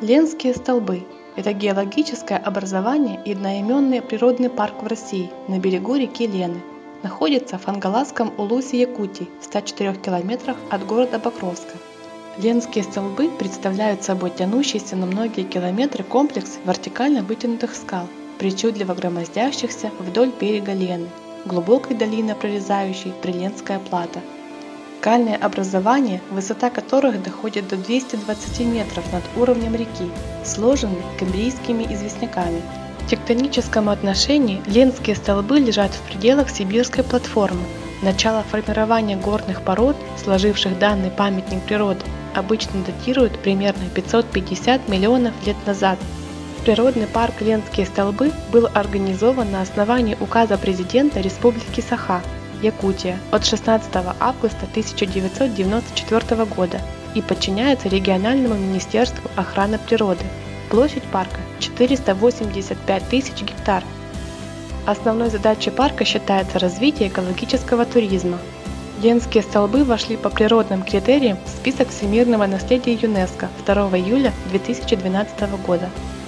Ленские столбы – это геологическое образование и одноименный природный парк в России на берегу реки Лены. Находится в Хангаласском улусе Якутии в 104 километрах от города Покровска. Ленские столбы представляют собой тянущийся на многие километры комплекс вертикально вытянутых скал, причудливо громоздящихся вдоль берега Лены, глубокой долины прорезающей Приленская плато. Скальные образования, высота которых доходит до 220 метров над уровнем реки, сложены камбрийскими известняками. В тектоническом отношении Ленские столбы лежат в пределах Сибирской платформы. Начало формирования горных пород, сложивших данный памятник природы, обычно датируют примерно 550 миллионов лет назад. Природный парк Ленские столбы был организован на основании указа президента Республики Саха, Якутия, от 16 августа 1994 года и подчиняется региональному министерству охраны природы. Площадь парка 485 тысяч гектар. Основной задачей парка считается развитие экологического туризма. Ленские столбы вошли по природным критериям в список всемирного наследия ЮНЕСКО 2 июля 2012 года.